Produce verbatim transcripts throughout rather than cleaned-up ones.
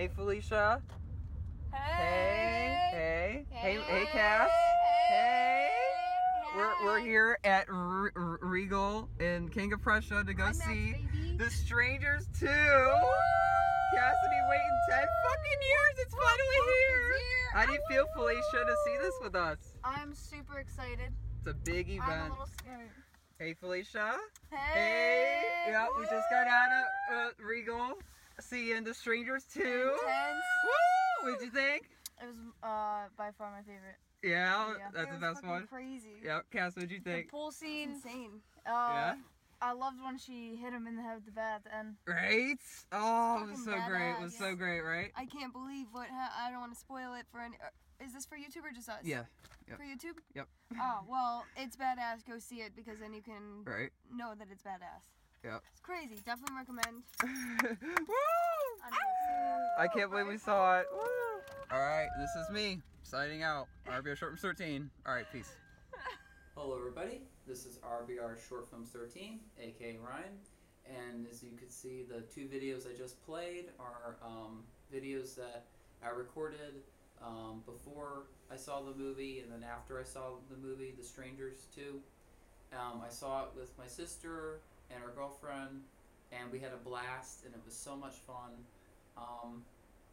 Hey, Felicia. Hey. Hey. Hey. Hey, hey, Cass. Hey. Hey. We're, we're here at R- R- Regal in King of Prussia to go I'm see Max, baby. The Strangers two. Cassidy waiting ten fucking years. It's finally here. It's here. How do you feel, Felicia, to see this with us? I'm super excited. It's a big event. I'm a little scared. Hey, Felicia. Hey. Hey. Yeah, we just got out of uh, Regal seeing The Strangers two. Intense. Woo! What'd you think? It was uh, by far my favorite. Yeah, Yeah. that's it the was best fucking one. Crazy. Yeah, Cass, what'd you The think? pool scene. It's insane. Uh, Yeah? I loved when she hit him in the head with the bat at the end. Right? Oh, it was so fucking great. It was badass. so great, right? I can't believe what ha- I don't want to spoil it for any. Uh, is this for YouTube or just us? Yeah. Yep. For YouTube? Yep. Oh, well, it's badass. Go see it because then you can Right. know that it's badass. Yep. It's crazy. Definitely recommend. Woo! I I can't believe we saw it. Woo! All right, this is me signing out. R B R Short Films thirteen. All right, peace. Hello, everybody. This is R B R Short Films thirteen, aka Ryan. And as you can see, the two videos I just played are um, videos that I recorded um, before I saw the movie and then after I saw the movie, The Strangers two. Um, I saw it with my sister and her girlfriend, and we had a blast, and it was so much fun. Um,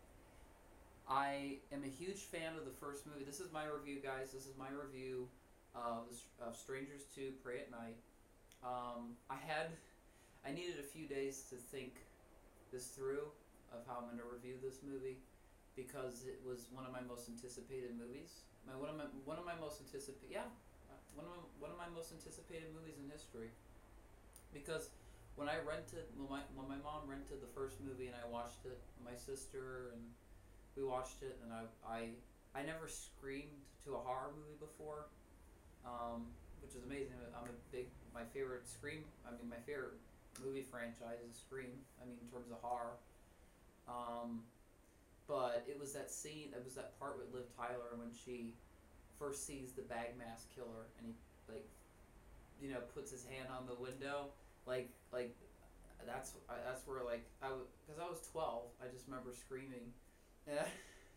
I am a huge fan of the first movie. This is my review, guys. This is my review of, of Strangers two, Pray at Night. Um, I had, I needed a few days to think this through of how I'm going to review this movie because it was one of my most anticipated movies. My one of my one of my most anticipated yeah, one of my, one of my most anticipated movies in history. Because when I rented, when my when my mom rented the first movie and I watched it, my sister and we watched it, and I I I never screamed to a horror movie before, um, which is amazing. I'm a big my favorite Scream. I mean, my favorite movie franchise is Scream. I mean, in terms of horror. Um, but it was that scene. It was that part with Liv Tyler when she first sees the bag mask killer, and he like, you know, puts his hand on the window. Like like, that's that's where like I because I was twelve. I just remember screaming. Yeah.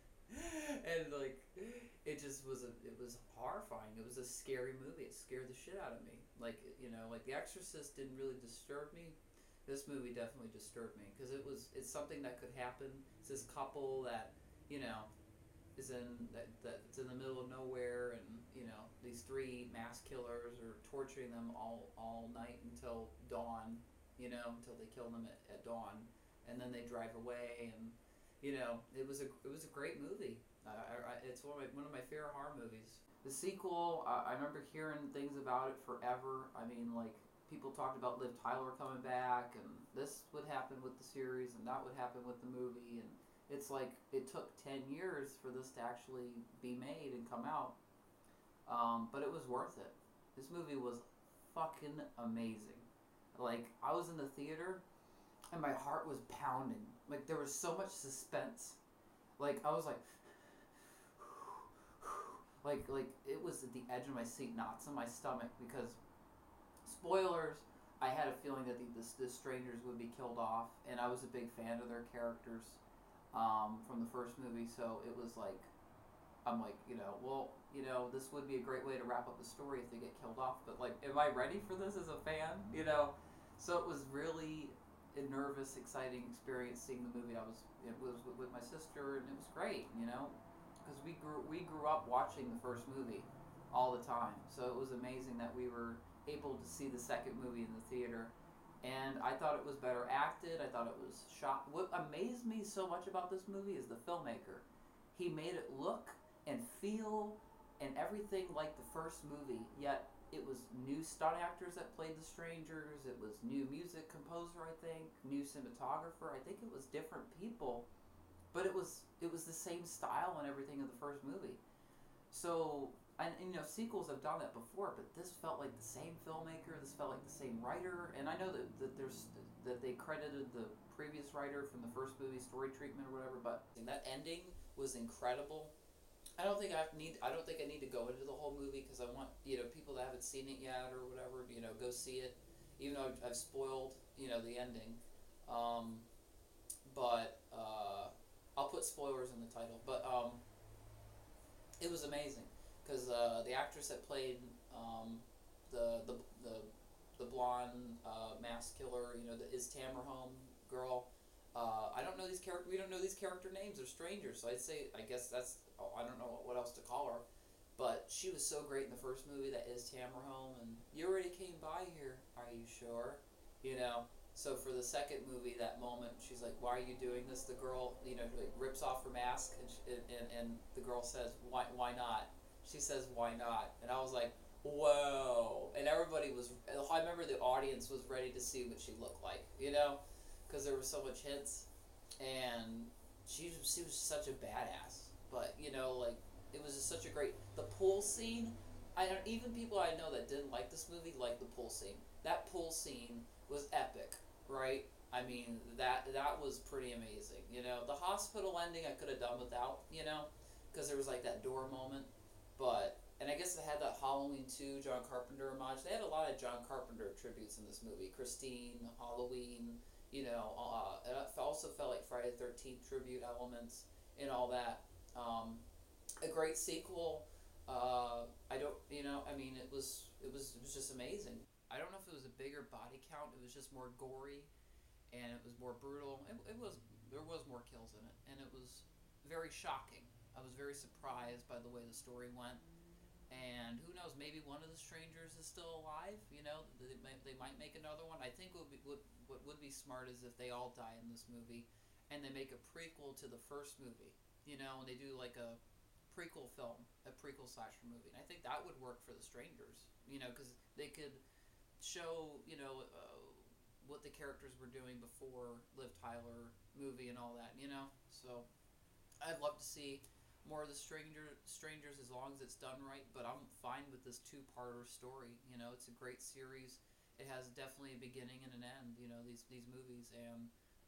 And like it just was a it was horrifying. It was a scary movie. It scared the shit out of me. Like, you know, like The Exorcist didn't really disturb me. This movie definitely disturbed me because it was it's something that could happen. It's this couple that, you know, is in that that's in the middle of nowhere, and you know these three mass killers are torturing them all all night until dawn. You know, until they kill them at, at dawn, and then they drive away. And you know, it was a it was a great movie. I, I, it's one of my, one of my favorite horror movies. The sequel, uh, I remember hearing things about it forever. I mean, like people talked about Liv Tyler coming back, and this would happen with the series, and that would happen with the movie, and it's like it took ten years for this to actually be made and come out, um, but it was worth it. This movie was fucking amazing. Like, I was in the theater, and my heart was pounding. Like, there was so much suspense. Like, I was like, like, like it was at the edge of my seat, knots in my stomach, because, spoilers, I had a feeling that the, the, the strangers would be killed off, and I was a big fan of their characters um, from the first movie, so it was like, I'm like, you know, well, you know, this would be a great way to wrap up the story if they get killed off, but like, am I ready for this as a fan? You know? So it was really a nervous, exciting experience seeing the movie. I was, it was with my sister, and it was great, you know? Because we grew, we grew up watching the first movie all the time, so it was amazing that we were able to see the second movie in the theater. And I thought it was better acted. I thought it was shot. What amazed me so much about this movie is the filmmaker. He made it look and feel and everything like the first movie, yet it was new stunt actors that played the strangers. It was new music composer, I think, new cinematographer. I think it was different people, but it was it was the same style and everything of the first movie. So, and, and you know, sequels have done that before, but this felt like the same filmmaker. This felt like the same writer, and I know that, that there's that they credited the previous writer from the first movie, story treatment or whatever. But that ending was incredible. I don't think I have need. I don't think I need to go into the whole movie because I want you know people that haven't seen it yet or whatever you know go see it, even though I've, I've spoiled you know the ending. Um, but uh, I'll put spoilers in the title, but um, it was amazing because uh, the actress that played um, the the the the blonde uh, mass killer, you know, the Is Tamara Home girl. Uh, I don't know these character. We don't know these character names. They're strangers. So I'd say, I guess that's. Oh, I don't know what else to call her, but she was so great in the first movie. That Is Tamara Home, and you already came by here. Are you sure? You know. So for the second movie, that moment, she's like, "Why are you doing this?" The girl, you know, like rips off her mask, and she, and and the girl says, "Why why not?" She says, "Why not?" And I was like, "Whoa!" And everybody was. I remember the audience was ready to see what she looked like. You know. Because there were so much hints, and she was, she was such a badass. But you know, like it was just such a great the pool scene. I don't even people I know that didn't like this movie liked the pool scene. That pool scene was epic, right? I mean that that was pretty amazing. You know, the hospital ending I could have done without. You know, because there was like that door moment, but. And I guess it had that Halloween two John Carpenter homage. They had a lot of John Carpenter tributes in this movie. Christine, Halloween, you know, uh, it also felt like Friday the thirteenth tribute elements and all that. Um, a great sequel. Uh, I don't, you know, I mean, it was, it was, it was just amazing. I don't know if it was a bigger body count. It was just more gory, and it was more brutal. It, it was, there was more kills in it, and it was very shocking. I was very surprised by the way the story went. And who knows? Maybe one of the strangers is still alive. You know, they might, they might make another one. I think what would, be, what what would be smart is if they all die in this movie, and they make a prequel to the first movie. You know, and they do like a prequel film, a prequel slasher movie. And I think that would work for the strangers. You know, because they could show you know uh, what the characters were doing before Liv Tyler movie and all that. You know, so I'd love to see more of the stranger strangers as long as it's done right, but I'm fine with this two-parter story. You know, it's a great series. It has definitely a beginning and an end. You know, these these movies, and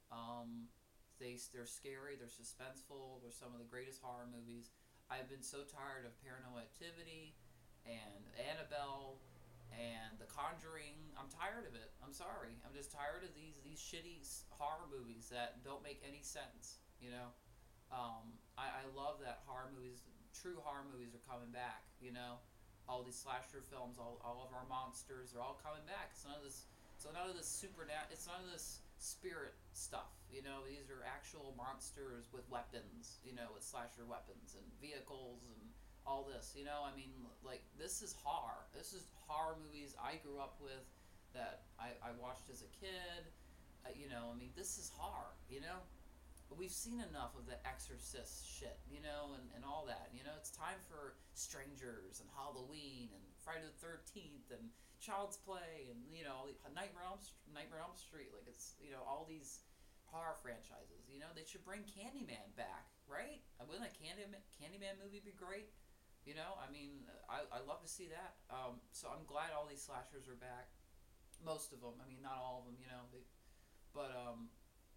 um, they they're scary, they're suspenseful. They're some of the greatest horror movies. I've been so tired of Paranormal Activity, and Annabelle, and The Conjuring. I'm tired of it. I'm sorry. I'm just tired of these these shitty horror movies that don't make any sense. You know. Um, I, I love that horror movies, true horror movies are coming back, you know, all these slasher films, all, all of our monsters, they're all coming back. It's none of this, so none of this supernat, it's none of this spirit stuff, you know, these are actual monsters with weapons, you know, with slasher weapons and vehicles and all this, you know, I mean, like, this is horror, this is horror movies I grew up with, that I, I watched as a kid, uh, you know, I mean, this is horror, you know. But we've seen enough of the Exorcist shit, you know, and, and all that. You know, it's time for Strangers and Halloween and Friday the thirteenth and Child's Play and, you know, Nightmare on Elm, Nightmare on Elm Street. Like, it's, you know, all these horror franchises. You know, they should bring Candyman back, right? Wouldn't a Candyman, Candyman movie be great? You know, I mean, I, I love to see that. Um, so I'm glad all these slashers are back. Most of them. I mean, not all of them, you know. They, but, um,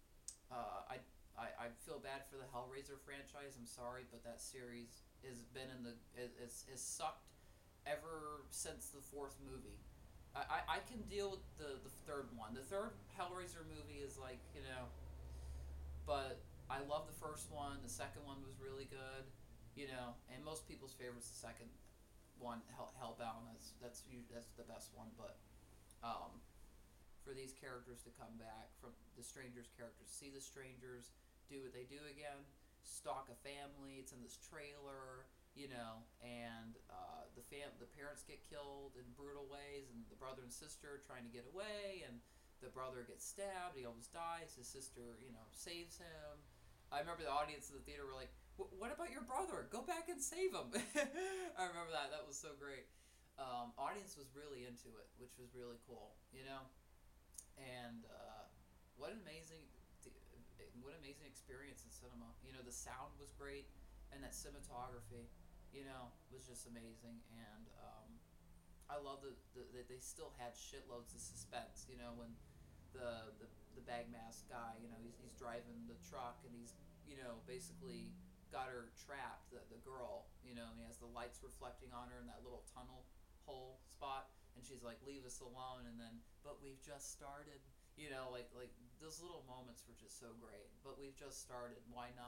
uh, I... I, I feel bad for the Hellraiser franchise. I'm sorry, but that series has been in the is has sucked ever since the fourth movie. I, I, I can deal with the, the third one. The third Hellraiser movie is like, you know, but I love the first one. The second one was really good, you know, and most people's favorite is the second one, Hell, Hellbound. That's that's that's the best one, but um, for these characters to come back, from the Strangers characters, see the Strangers do what they do again, stalk a family. It's in this trailer, you know, and uh, the fam- the parents get killed in brutal ways, and the brother and sister are trying to get away, and the brother gets stabbed. He almost dies. His sister, you know, saves him. I remember the audience in the theater were like, "What about your brother? Go back and save him." I remember that. That was so great. Um, audience was really into it, which was really cool, you know. And uh, what an amazing, what an amazing experience in cinema. You know, the sound was great, and that cinematography, you know, was just amazing. And um, I love that the, that they still had shitloads of suspense. You know, when the the the bag mask guy, you know, he's he's driving the truck, and he's, you know, basically got her trapped, the the girl. You know, and he has the lights reflecting on her in that little tunnel hole spot. And she's like, "Leave us alone," and then, "But we've just started." You know, like like those little moments were just so great. But we've just started. Why not?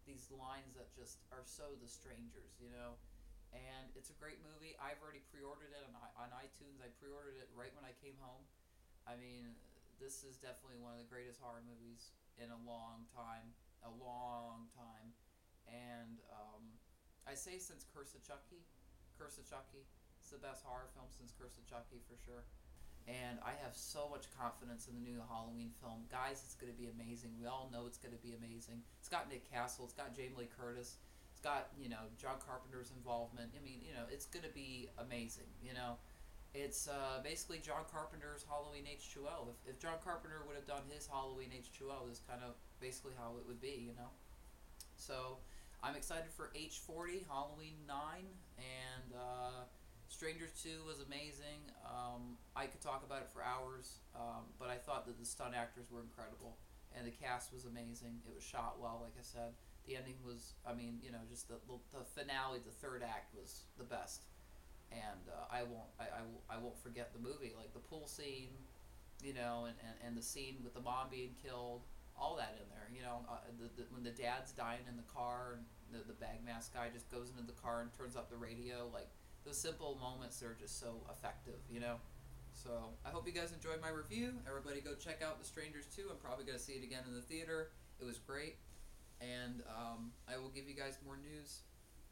these lines that just are so The Strangers, you know. And it's a great movie. I've already pre-ordered it on, on iTunes. I pre-ordered it right when I came home. I mean, this is definitely one of the greatest horror movies in a long time. A long time. And um, I say since Curse of Chucky. Curse of Chucky. It's the best horror film since Curse of Chucky for sure. And I have so much confidence in the new Halloween film. Guys, it's going to be amazing. We all know it's going to be amazing. It's got Nick Castle. It's got Jamie Lee Curtis. It's got, you know, John Carpenter's involvement. I mean, you know, it's going to be amazing, you know. It's uh, basically John Carpenter's Halloween H two O. If, if John Carpenter would have done his Halloween H two O, this is kind of basically how it would be, you know. So, I'm excited for H forty, Halloween nine, and uh, Strangers two was amazing. Um, I could talk about it for hours, um, but I thought that the stunt actors were incredible, and the cast was amazing. It was shot well, like I said. The ending was, I mean, you know, just the, the, the finale, the third act was the best. And uh, I won't I, I, will, I won't forget the movie, like the pool scene, you know, and, and, and the scene with the mom being killed, all that in there, you know, uh, the, the, when the dad's dying in the car, and the, the bag mask guy just goes into the car and turns up the radio, like, those simple moments are just so effective, you know. So, I hope you guys enjoyed my review. Everybody go check out The Strangers two. I'm probably going to see it again in the theater. It was great. And um, I will give you guys more news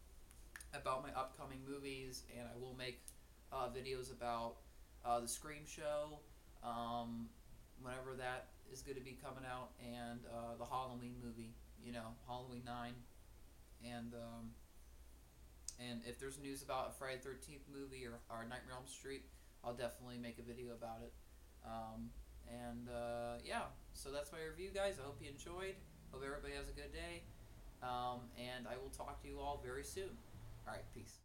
about my upcoming movies, and I will make uh, videos about uh, the Scream show, um, whenever that is going to be coming out, and uh, the Halloween movie, you know, Halloween nine, and um, and if there's news about a Friday the thirteenth movie or, or Nightmare on Elm Street, I'll definitely make a video about it. Um, and uh, yeah, so that's my review, guys. I hope you enjoyed. Hope everybody has a good day, um, and I will talk to you all very soon. Alright, peace.